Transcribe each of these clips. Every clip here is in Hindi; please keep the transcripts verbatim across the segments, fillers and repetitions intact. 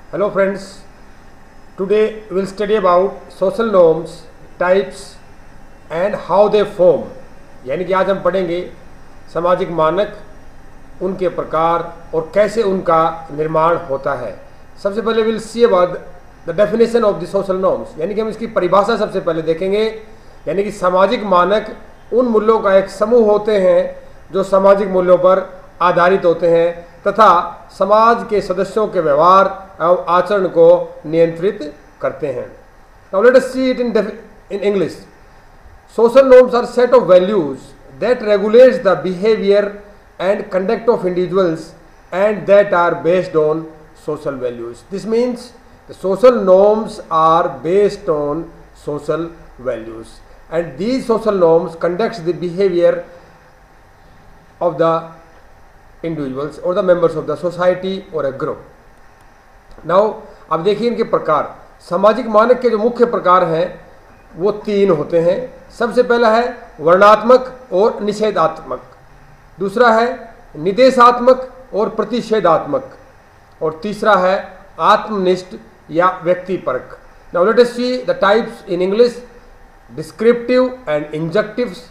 Hello friends, today we will study about social norms, types and how they form. यानी कि आज हम पढ़ेंगे सामाजिक मानक, उनके प्रकार और कैसे उनका निर्माण होता है। सबसे पहले will see about the definition of the social norms, यानी कि हम इसकी परिभाषा सबसे पहले देखेंगे। यानी कि सामाजिक मानक उन मूल्यों का एक समूह होते हैं जो सामाजिक मूल्यों पर आधारित होते हैं तथा समाज के सदस्यों के व्यवहार एवं आचरण को नियंत्रित करते हैं। Now let us see it in in English. Social norms are set of values that regulates the behavior and conduct of individuals and that are based on social values. This means the social norms are based on social values, and these social norms conducts the behavior of the individuals or the members of the society or a group. Now अब देखिए इनके प्रकार। सामाजिक मानक के जो मुख्य प्रकार हैं वो तीन होते हैं। सबसे पहला है वर्णात्मक और निषेधात्मक, दूसरा है निर्देशात्मक और प्रतिषेधात्मक, और तीसरा है आत्मनिष्ठ या व्यक्तिपरक। Now let us see the types in English: descriptive and injunctive,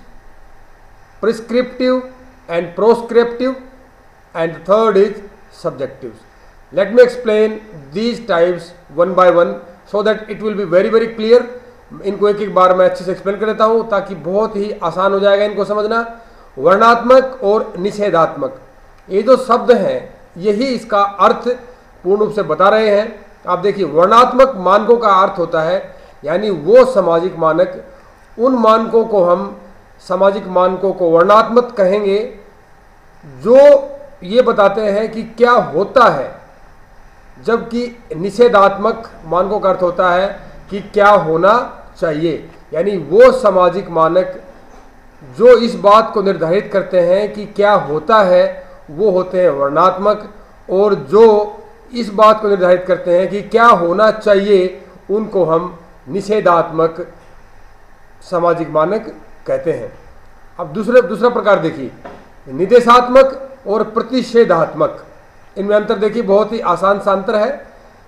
prescriptive and proscriptive, and the third is subjective. Let me explain these types one by one so that it will be very very clear. इनको एक एक बार मैं अच्छे से एक्सप्लेन कर देता हूँ ताकि बहुत ही आसान हो जाएगा इनको समझना। वर्णात्मक और निषेधात्मक, ये जो शब्द हैं यही इसका अर्थ पूर्ण रूप से बता रहे हैं। आप देखिए, वर्णात्मक मानकों का अर्थ होता है यानी वो सामाजिक मानक, उन मानकों को हम सामाजिक मानकों को वर्णात्मक कहेंगे जो ये बताते हैं कि क्या होता है, जबकि निषेधात्मक मानकों का अर्थ होता है कि क्या होना चाहिए। यानी वो सामाजिक मानक जो इस बात को निर्धारित करते हैं कि क्या होता है वो होते हैं वर्णात्मक, और जो इस बात को निर्धारित करते हैं कि क्या होना चाहिए उनको हम निषेधात्मक सामाजिक मानक कहते हैं। अब दूसरे दूसरा प्रकार देखिए, निर्देशात्मक और प्रतिषेधात्मक। इनमें अंतर देखिए, बहुत ही आसान सा अंतर है।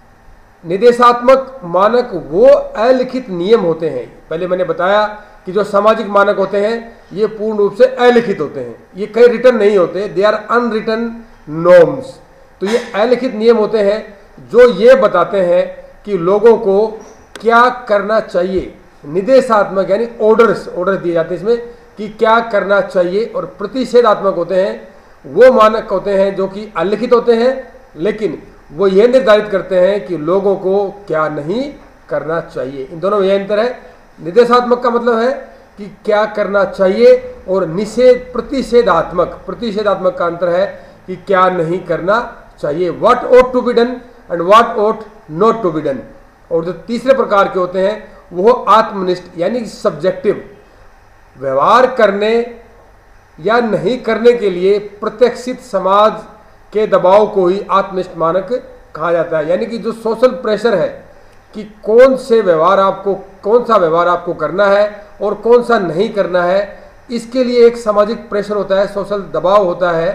निर्देशात्मक मानक वो अलिखित नियम होते हैं। पहले मैंने बताया कि जो सामाजिक मानक होते हैं ये पूर्ण रूप से अलिखित होते हैं, ये कहीं रिटन नहीं होते, दे आर अनरिटन नॉर्म्स। तो ये अलिखित नियम होते हैं जो ये बताते हैं कि लोगों को क्या करना चाहिए। निर्देशात्मक यानी ऑर्डर्स ऑर्डर दिए जाते हैं इसमें कि क्या करना चाहिए, और प्रतिषेधात्मक होते हैं वो मानक होते हैं जो कि अलिखित होते हैं लेकिन वो ये निर्धारित करते हैं कि लोगों को क्या नहीं करना चाहिए। इन दोनों में यह अंतर है। निर्देशात्मक का मतलब है कि क्या करना चाहिए, और निषेध प्रतिषेधात्मक प्रतिषेधात्मक का अंतर है कि क्या नहीं करना चाहिए, what ought to be done and what ought not to be done. और जो तीसरे प्रकार के होते हैं वो आत्मनिष्ठ यानी सब्जेक्टिव, व्यवहार करने या नहीं करने के लिए प्रत्यक्षित समाज के दबाव को ही आत्मनिष्ठ मानक कहा जाता है। यानी कि जो सोशल प्रेशर है कि कौन से व्यवहार आपको कौन सा व्यवहार आपको करना है और कौन सा नहीं करना है, इसके लिए एक सामाजिक प्रेशर होता है, सोशल दबाव होता है,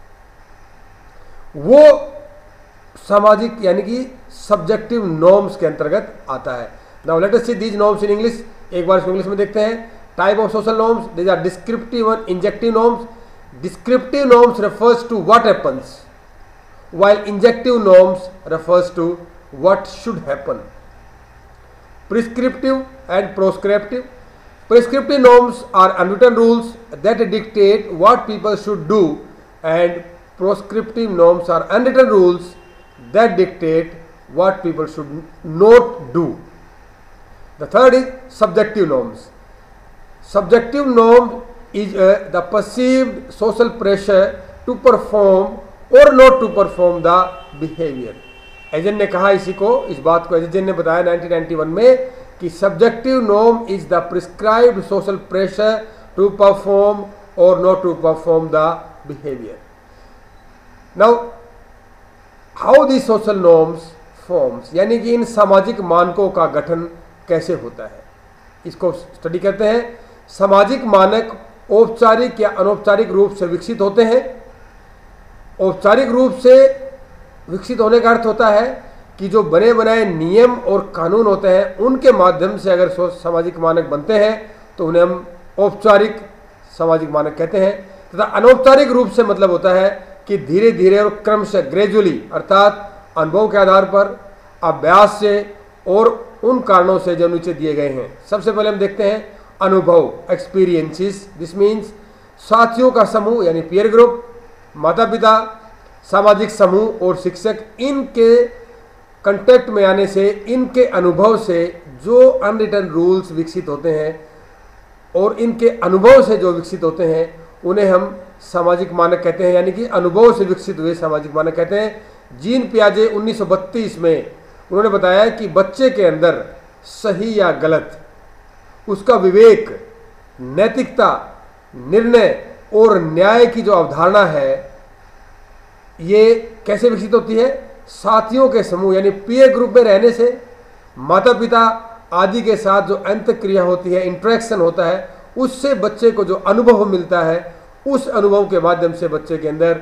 वो सामाजिक यानी कि सब्जेक्टिव नॉर्म्स के अंतर्गत आता है। Now let us see these norms in English. एक बार इसको इंग्लिश में देखते हैं। Type of social norms, these are descriptive and injective norms. Descriptive norms refers to what happens, while injunctive norms refers to what should happen. Prescriptive and proscriptive. Prescriptive norms are unwritten rules that dictate what people should do, and proscriptive norms are unwritten rules that dictate what people should not do. The third is subjective norms. Subjective norm is uh, the perceived social pressure to perform or not to perform the behavior. Agent ने कहा इसी को, इस बात को एजेंट ने बताया नाइनटीन नाइंटी वन में कि subjective norm is the prescribed social pressure to perform और not to perform the behaviour. Now how the social norms forms, यानी कि इन सामाजिक मानकों का गठन कैसे होता है, इसको स्टडी करते हैं। सामाजिक मानक औपचारिक या अनौपचारिक रूप से विकसित होते हैं। औपचारिक रूप से विकसित होने का अर्थ होता है कि जो बने बनाए नियम और कानून होते हैं उनके माध्यम से अगर सामाजिक मानक बनते हैं तो उन्हें हम औपचारिक सामाजिक मानक कहते हैं, तथा अनौपचारिक रूप से मतलब होता है कि धीरे धीरे और क्रमशः ग्रेजुअली अर्थात अनुभव के आधार पर, अभ्यास से और उन कारणों से जो नीचे दिए गए हैं। सबसे पहले हम देखते हैं अनुभव, एक्सपीरियंसेस। दिस मीन्स साथियों का समूह यानी पीयर ग्रुप, माता पिता, सामाजिक समूह और शिक्षक, इनके कंटेक्ट में आने से, इनके अनुभव से जो अनरिटन रूल्स विकसित होते हैं और इनके अनुभव से जो विकसित होते हैं उन्हें हम सामाजिक मानक कहते हैं, यानी कि अनुभव से विकसित हुए सामाजिक मानक कहते हैं। जीन पियाजे उन्नीस सौ बत्तीस में उन्होंने बताया कि बच्चे के अंदर सही या गलत, उसका विवेक, नैतिकता, निर्णय और न्याय की जो अवधारणा है ये कैसे विकसित होती है? साथियों के समूह यानी पीयर ग्रुप में रहने से, माता पिता आदि के साथ जो अंतःक्रिया होती है, इंटरेक्शन होता है, उससे बच्चे को जो अनुभव मिलता है, उस अनुभव के माध्यम से बच्चे के अंदर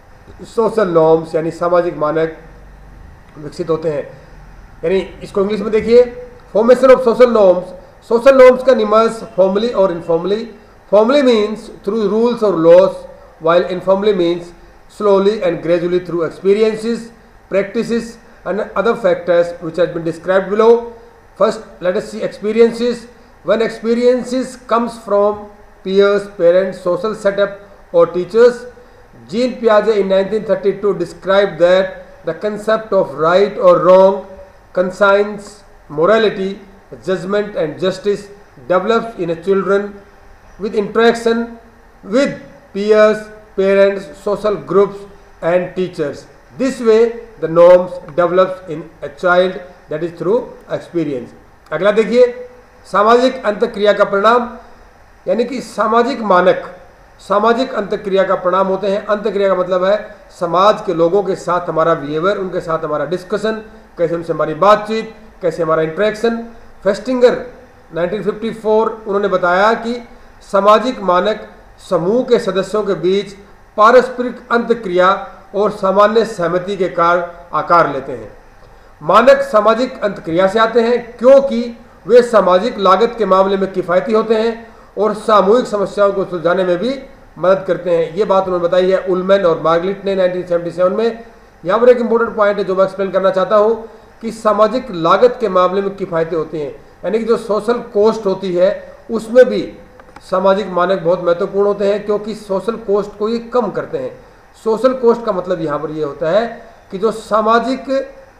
सोशल नॉर्म्स यानी सामाजिक मानक विकसित होते हैं। यानी इसको इंग्लिश में देखिए, formation of social norms. Social norms का निमर्स फॉर्मली और informally. Formally means through rules और laws, while informally means slowly and gradually through experiences, practices and other factors which has been described below. First, let us see experiences. When experiences comes from peers, parents, social setup or teachers, Jean Piaget in nineteen thirty-two described that the concept of right or wrong, conscience, morality, judgment and justice develops in a children with interaction with peers, parents, social groups and teachers. This way the norms develops in a child, that is through experience. अगला देखिए, सामाजिक अंतःक्रिया का परिणाम, यानी कि सामाजिक मानक सामाजिक अंतःक्रिया का परिणाम होते हैं। अंतःक्रिया का मतलब है समाज के लोगों के साथ हमारा बिहेवियर, उनके साथ हमारा डिस्कशन, कैसे उनसे हमारी बातचीत, कैसे हमारा interaction. Festinger nineteen fifty four उन्होंने बताया कि सामाजिक मानक समूह के सदस्यों के बीच पारस्परिक अंतःक्रिया और सामान्य सहमति के कारण आकार लेते हैं। मानक सामाजिक अंतःक्रिया से आते हैं क्योंकि वे सामाजिक लागत के मामले में किफ़ायती होते हैं और सामूहिक समस्याओं को सुलझाने में भी मदद करते हैं। ये बात उन्होंने बताई है उलमैन और मार्गलिट ने नाइनटीन सेवेंटी सेवन में। यहाँ पर एक इंपॉर्टेंट पॉइंट है जो मैं एक्सप्लेन करना चाहता हूँ कि सामाजिक लागत के मामले में किफ़ायती होती हैं, यानी कि जो सोशल कॉस्ट होती है उसमें भी सामाजिक मानक बहुत महत्वपूर्ण होते हैं क्योंकि सोशल कॉस्ट को ये कम करते हैं। सोशल कॉस्ट का मतलब यहाँ पर ये होता है कि जो सामाजिक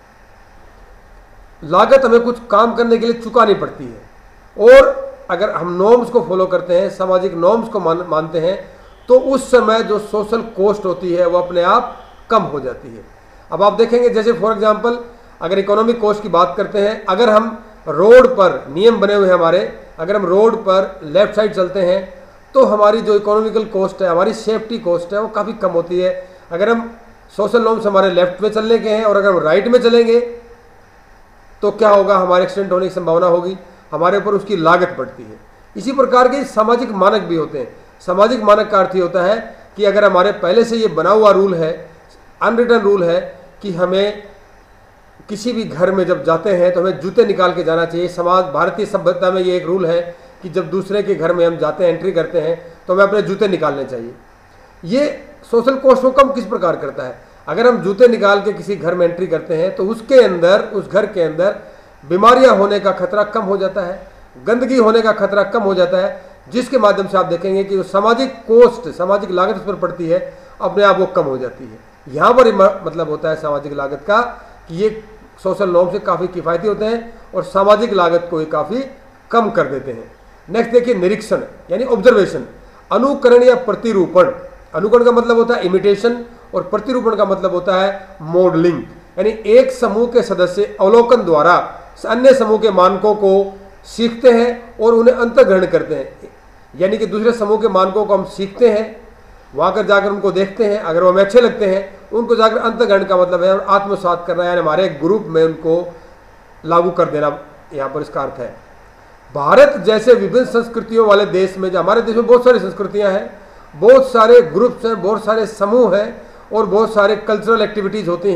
लागत हमें कुछ काम करने के लिए चुकानी पड़ती है, और अगर हम नॉर्म्स को फॉलो करते हैं, सामाजिक नॉर्म्स को मान मानते हैं, तो उस समय जो सोशल कॉस्ट होती है वो अपने आप कम हो जाती है। अब आप देखेंगे जैसे फॉर एग्जांपल अगर इकोनॉमिक कॉस्ट की बात करते हैं, अगर हम रोड पर नियम बने हुए हैं हमारे, अगर हम रोड पर लेफ्ट साइड चलते हैं तो हमारी जो इकोनॉमिकल कॉस्ट है, हमारी सेफ्टी कॉस्ट है, वो काफ़ी कम होती है। अगर हम सोशल नॉर्म्स हमारे लेफ्ट में चलने के हैं और अगर हम राइट में चलेंगे तो क्या होगा, हमारे एक्सीडेंट होने की संभावना होगी, हमारे ऊपर उसकी लागत बढ़ती है। इसी प्रकार के सामाजिक मानक भी होते हैं। सामाजिक मानक का अर्थ ये होता है कि अगर हमारे पहले से ये बना हुआ रूल है, अनरिटन रूल है कि हमें किसी भी घर में जब जाते हैं तो हमें जूते निकाल के जाना चाहिए। समाज भारतीय सभ्यता में ये एक रूल है कि जब दूसरे के घर में हम जाते हैं, एंट्री करते हैं, तो हमें अपने जूते निकालने चाहिए। ये सोशल कॉस्ट को कम किस प्रकार करता है? अगर हम जूते निकाल के किसी घर में एंट्री करते हैं तो उसके अंदर, उस घर के अंदर बीमारियां होने का खतरा कम हो जाता है, गंदगी होने का खतरा कम हो जाता है, जिसके माध्यम से आप देखेंगे कि जो सामाजिक कॉस्ट, सामाजिक लागत उस पर पड़ती है, अपने आप वो कम हो जाती है। यहाँ पर मतलब होता है सामाजिक लागत का कि ये सोशल नॉर्म से काफ़ी किफ़ायती होते हैं और सामाजिक लागत को ये काफ़ी कम कर देते हैं। नेक्स्ट देखिए निरीक्षण यानी ऑब्जर्वेशन। अनुकरण या प्रतिरूपण, अनुकरण का मतलब होता है इमिटेशन और प्रतिरूपण का मतलब होता है मॉडलिंग, यानी एक समूह के सदस्य अवलोकन द्वारा अन्य समूह के मानकों को सीखते हैं और उन्हें अंतर्ग्रहण करते हैं। यानी कि दूसरे समूह के मानकों को हम सीखते हैं, वहाँ कर जाकर उनको देखते हैं, अगर वो हमें अच्छे लगते हैं उनको जाकर अंतर्ग्रहण का मतलब है आत्मसात करना, यानी हमारे ग्रुप में उनको लागू कर देना, यहाँ पर इसका अर्थ है। भारत जैसे विभिन्न संस्कृतियों वाले देश में, जो हमारे देश में बहुत सारी संस्कृतियाँ हैं, बहुत सारे ग्रुप्स हैं, बहुत सारे समूह हैं और बहुत सारे कल्चरल एक्टिविटीज़ होती हैं,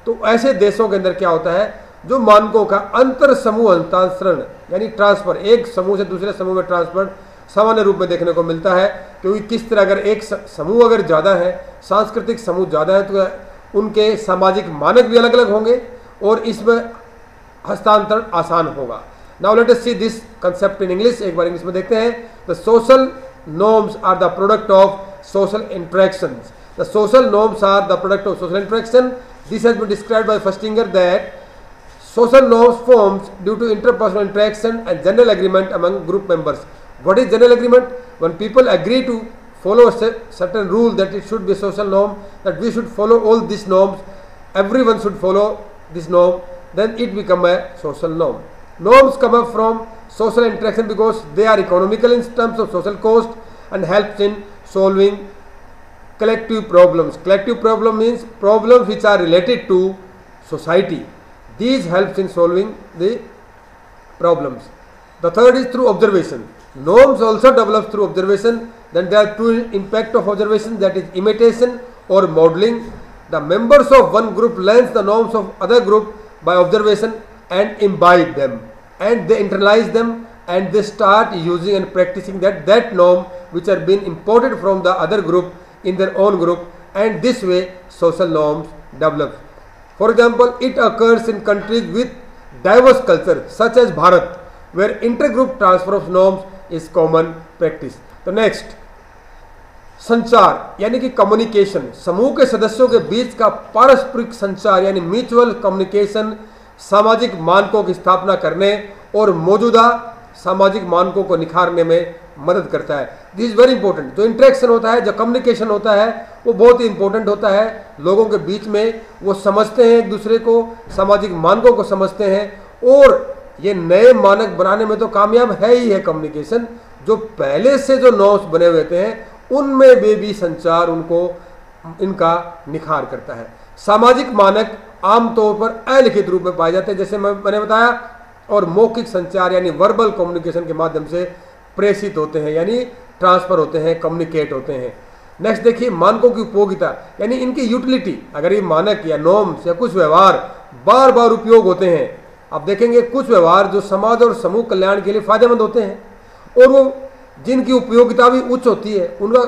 तो ऐसे देशों के अंदर क्या होता है, जो मानकों का अंतर समूह हस्तांतरण यानी ट्रांसफर, एक समूह से दूसरे समूह में ट्रांसफर सामान्य रूप में देखने को मिलता है। क्योंकि किस तरह अगर एक समूह अगर ज़्यादा है, सांस्कृतिक समूह ज़्यादा है, तो उनके सामाजिक मानक भी अलग अलग होंगे और इसमें हस्तांतरण आसान होगा। Now let us see this concept in English. एक बार इंग्लिश में देखते हैं। The social norms are the product of social interactions. The social norms are the product of social interaction. This has been described by Festinger that social norms forms due to interpersonal interaction and general agreement among group members. What is general agreement? When people agree to follow a certain rule that it should be a social norm, that we should follow all these norms, everyone should follow this norm, then it become a social norm. Norms come up from social interaction because they are economical in terms of social cost and helps in solving collective problems. Collective problem means problems which are related to society. These helps in solving the problems. The third is through observation. Norms also develop through observation. Then there are two impact of observation, that is imitation or modeling. The members of one group learns the norms of other group by observation and imbibe them, and they internalize them, and they start using and practicing that that norm which are being imported from the other group in their own group, and this way social norms develop. For example, it occurs in countries with diverse culture such as Bharat, where intergroup transfer of norms is common practice. तो next, संचार यानी कि कम्युनिकेशन, समूह के सदस्यों के बीच का पारस्परिक संचार यानी म्यूचुअल कम्युनिकेशन सामाजिक मानकों की स्थापना करने और मौजूदा सामाजिक मानकों को निखारने में मदद करता है। This is very important. जो इंटरेक्शन होता है, जो कम्युनिकेशन होता है, वो बहुत ही इंपॉर्टेंट होता है। लोगों के बीच में वो समझते हैं एक दूसरे को, सामाजिक मानकों को समझते हैं, और ये नए मानक बनाने में तो कामयाब है ही है कम्युनिकेशन। जो पहले से जो नॉर्म्स बने हुए हैं उनमें भी, भी संचार उनको इनका निखार करता है। सामाजिक मानक आमतौर पर अलिखित रूप में पाए जाते हैं, जैसे मैं मैंने बताया, और मौखिक संचार यानी वर्बल कम्युनिकेशन के माध्यम से प्रेषित होते हैं, यानी ट्रांसफर होते हैं, कम्युनिकेट होते हैं। नेक्स्ट देखिए, मानकों की उपयोगिता यानी इनकी यूटिलिटी। अगर ये मानक या नॉर्म्स या कुछ व्यवहार बार बार उपयोग होते हैं, आप देखेंगे कुछ व्यवहार जो समाज और समूह कल्याण के लिए फायदेमंद होते हैं और वो जिनकी उपयोगिता भी उच्च होती है, उनका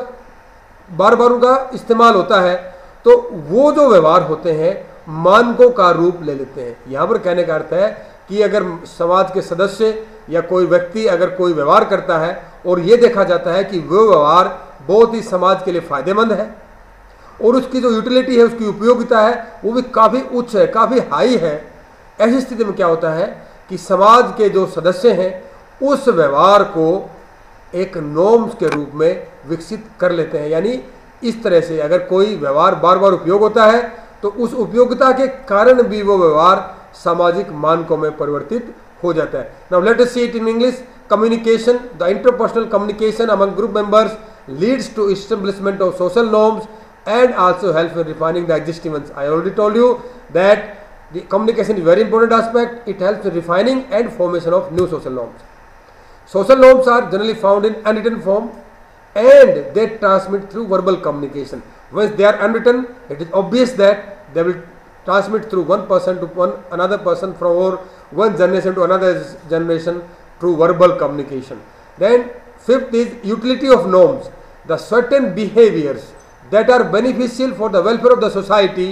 बार बार उनका इस्तेमाल होता है, तो वो जो व्यवहार होते हैं मानकों का रूप ले लेते हैं। यहाँ पर कहने का अर्थ है कि अगर समाज के सदस्य या कोई व्यक्ति अगर कोई व्यवहार करता है और ये देखा जाता है कि वो व्यवहार बहुत ही समाज के लिए फायदेमंद है और उसकी जो यूटिलिटी है, उसकी उपयोगिता है, वो भी काफ़ी उच्च है, काफ़ी हाई है, ऐसी स्थिति में क्या होता है कि समाज के जो सदस्य हैं उस व्यवहार को एक नॉर्म्स के रूप में विकसित कर लेते हैं। यानी इस तरह से अगर कोई व्यवहार बार बार उपयोग होता है तो उस उपयोगिता के कारण भी वो व्यवहार सामाजिक मानकों में परिवर्तित हो जाता है। Now let us see it in English. Communication, the interpersonal communication among group members leads to establishment of social norms and also helps in refining the existing ones. I already told you that the communication is very important aspect. It helps in refining and formation of new social norms. Social norms are generally found in unwritten form and they transmit through verbal communication. Once they are unwritten, it is obvious that they will transmit through one person to one another person from or one generation to another generation through verbal communication. Then fifth is utility of norms. The certain behaviors that are beneficial for the welfare of the society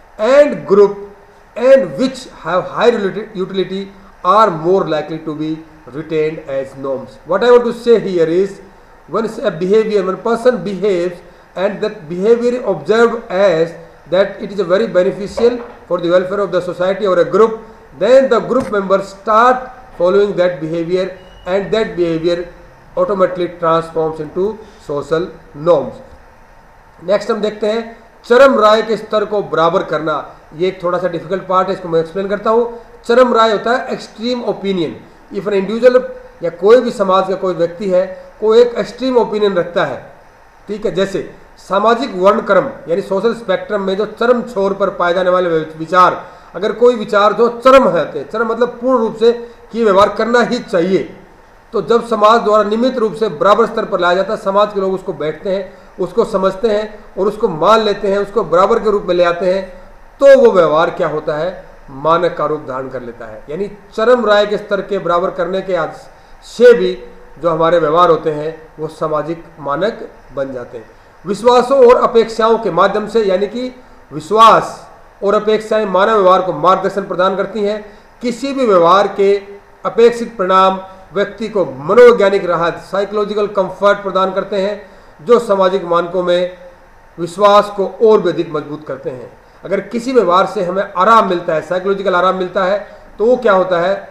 and group and which have high utility are more likely to be retained as norms. What I want to say here is, when a behavior, when a person behaves and that behavior is observed as that it is a very beneficial for the welfare of the society or a group, then the group members start following that behavior and that behavior automatically transforms into social norms. Next हम देखते हैं चरम राय के स्तर को बराबर करना। ये एक थोड़ा सा डिफिकल्ट पार्ट है, इसको मैं एक्सप्लेन करता हूँ। चरम राय होता है extreme opinion. If an individual या कोई भी समाज का कोई व्यक्ति है, कोई एक एक्सट्रीम ओपिनियन रखता है, ठीक है, जैसे सामाजिक वर्णक्रम यानी सोशल स्पेक्ट्रम में जो चरम छोर पर पाए जाने वाले विचार, अगर कोई विचार जो चरम है, चरम मतलब पूर्ण रूप से कि व्यवहार करना ही चाहिए, तो जब समाज द्वारा नियमित रूप से बराबर स्तर पर लाया जाता है, समाज के लोग उसको बैठते हैं, उसको समझते हैं और उसको मान लेते हैं, उसको बराबर के रूप में ले आते हैं, तो वो व्यवहार क्या होता है, मानक का रूप धारण कर लेता है। यानी चरम राय के स्तर के बराबर करने के आज से भी जो हमारे व्यवहार होते हैं वो सामाजिक मानक बन जाते हैं। विश्वासों और अपेक्षाओं के माध्यम से, यानी कि विश्वास और अपेक्षाएं मानव व्यवहार को मार्गदर्शन प्रदान करती हैं। किसी भी व्यवहार के अपेक्षित परिणाम व्यक्ति को मनोवैज्ञानिक राहत, साइकोलॉजिकल कंफर्ट प्रदान करते हैं, जो सामाजिक मानकों में विश्वास को और भी अधिक मजबूत करते हैं। अगर किसी व्यवहार से हमें आराम मिलता है, साइकोलॉजिकल आराम मिलता है, तो वो क्या होता है,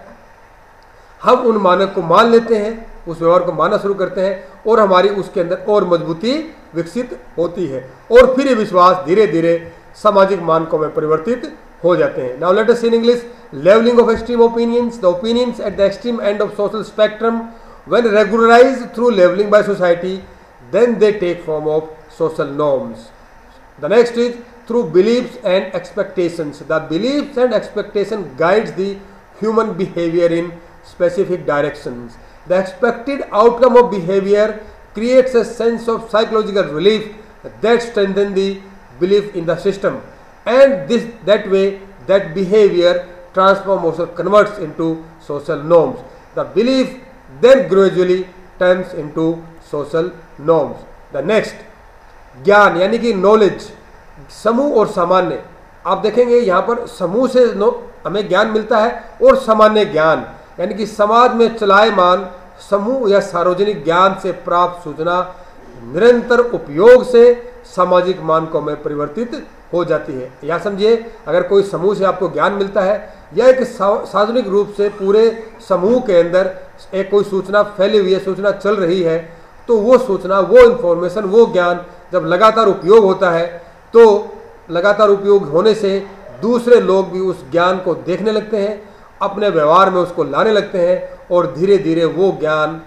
हम उन मानक को मान लेते हैं, उस व्यवहार को मानना शुरू करते हैं और हमारी उसके अंदर और मजबूती विकसित होती है और फिर ये विश्वास धीरे धीरे सामाजिक मानकों में परिवर्तित हो जाते हैं। Now let us see in English, levelling of extreme opinions, the opinions at the extreme end of social spectrum when regularised through levelling by society, then they take form of social norms. The next is through beliefs and expectations. The beliefs and expectation guides the human behavior in specific directions. The expected outcome of behavior creates a sense of psychological relief that strengthens the belief in the system, and this that way that behavior transforms or converts into social norms. The belief then gradually turns into social norms. The next, ज्ञान यानी कि नॉलेज, समूह और सामान्य। आप देखेंगे यहाँ पर समूह से हमें ज्ञान मिलता है और सामान्य ज्ञान यानी कि समाज में चलायमान समूह या सार्वजनिक ज्ञान से प्राप्त सूचना निरंतर उपयोग से सामाजिक मानकों में परिवर्तित हो जाती है। या समझिए, अगर कोई समूह से आपको ज्ञान मिलता है या एक सार्वजनिक रूप से पूरे समूह के अंदर एक कोई सूचना फैली हुई है, सूचना चल रही है, तो वो सूचना, वो इन्फॉर्मेशन, वो ज्ञान जब लगातार उपयोग होता है तो लगातार उपयोग होने से दूसरे लोग भी उस ज्ञान को देखने लगते हैं, अपने व्यवहार में उसको लाने लगते हैं और धीरे धीरे वो ज्ञान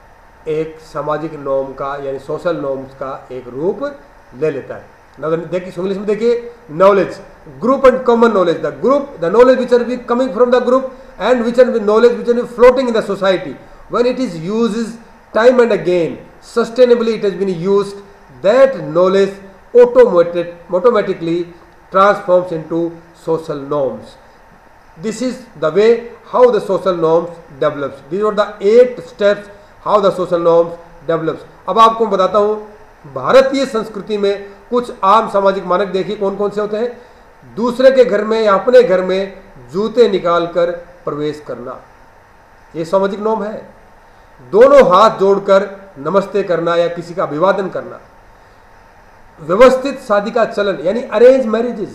एक सामाजिक नॉर्म का यानी सोशल नॉर्म्स का एक रूप ले लेता है। देखिए इंग्लिश में देखिए, knowledge, group and common knowledge, the group the knowledge which are be coming from the group and which are be knowledge which are be floating in the society when it is used time and again sustainably it has been used, that knowledge automated automatically transforms into social norms. This is the way how the social norms develops. These are the eight steps how the social norms develops. अब आपको मैं बताता हूँ, भारतीय संस्कृति में कुछ आम सामाजिक मानक देखिए कौन कौन से होते हैं। दूसरे के घर में या अपने घर में जूते निकाल कर प्रवेश करना, ये सामाजिक नॉर्म है। दोनों हाथ जोड़कर नमस्ते करना या किसी का अभिवादन करना, व्यवस्थित शादी का चलन यानी अरेंज मैरिजेस।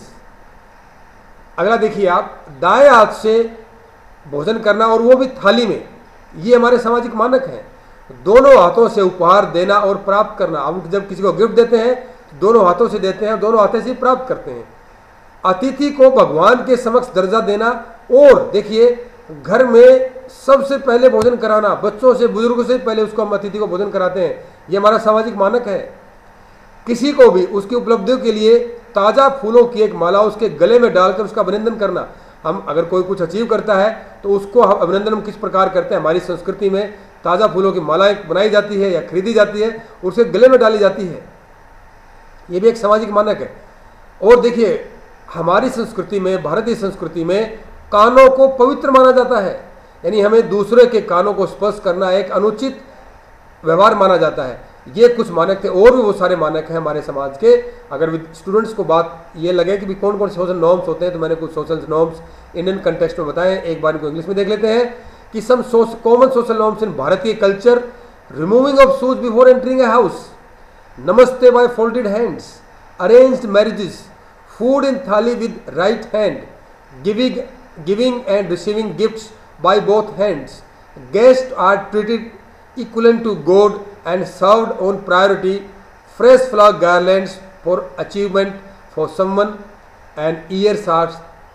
अगला देखिए आप, दाएं हाथ से भोजन करना और वो भी थाली में, ये हमारे सामाजिक मानक हैं। दोनों हाथों से उपहार देना और प्राप्त करना, हम जब किसी को गिफ्ट देते हैं तो दोनों हाथों से देते हैं, दोनों हाथों से प्राप्त करते हैं। अतिथि को भगवान के समक्ष दर्जा देना और देखिए घर में सबसे पहले भोजन कराना, बच्चों से बुजुर्गों से पहले उसको हम अतिथि को भोजन कराते हैं, ये हमारा सामाजिक मानक है। किसी को भी उसकी उपलब्धियों के लिए ताज़ा फूलों की एक माला उसके गले में डालकर उसका अभिनंदन करना। हम अगर कोई कुछ अचीव करता है तो उसको हम अभिनंदन हम किस प्रकार करते हैं, हमारी संस्कृति में ताज़ा फूलों की मालाएं बनाई जाती है या खरीदी जाती है, उसके गले में डाली जाती है, ये भी एक सामाजिक मानक है। और देखिए हमारी संस्कृति में, भारतीय संस्कृति में कानों को पवित्र माना जाता है, यानी हमें दूसरे के कानों को स्पर्श करना एक अनुचित व्यवहार माना जाता है। ये कुछ मानक थे और भी वो सारे मानक हैं हमारे समाज के। अगर स्टूडेंट्स को बात ये लगे कि भी कौन कौन से सोशल नॉर्म्स होते हैं, तो मैंने कुछ सोशल नॉर्म्स इंडियन कंटेक्स्ट में बताए। एक बार इनको इंग्लिश में देख लेते हैं कि some common social norms in भारतीय culture, removing of shoes before entering a house, namaste by folded hands, arranged marriages, food in thali with right hand, giving giving and receiving gifts by both hands, guest are treated equivalent to God and served on priority, fresh flower garlands for achievement for someone, and ears are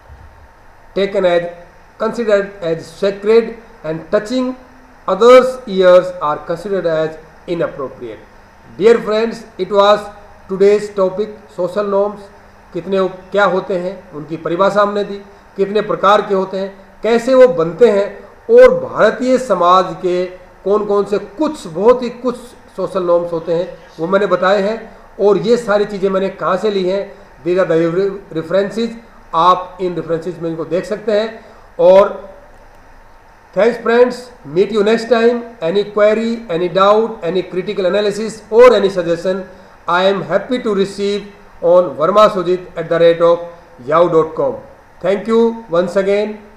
taken as considered as sacred, and touching others' ears are considered as inappropriate. Dear friends, it was today's topic social norms. कितने क्या होते हैं, उनकी परिभाषा हमने दी, कितने प्रकार के होते हैं, कैसे वो बनते हैं, और भारतीय समाज के कौन कौन से कुछ बहुत ही कुछ सोशल नॉर्म्स होते हैं वो मैंने बताए हैं। और ये सारी चीज़ें मैंने कहाँ से ली हैं, दीज आर द रेफरेंसेस आप इन रेफरेंसेस में इनको देख सकते हैं। और thanks friends, meet you next time. Any query, any doubt, any critical analysis और any suggestion, I am happy to receive on verma sujit at the rate of yahoo dot com. Thank you once again.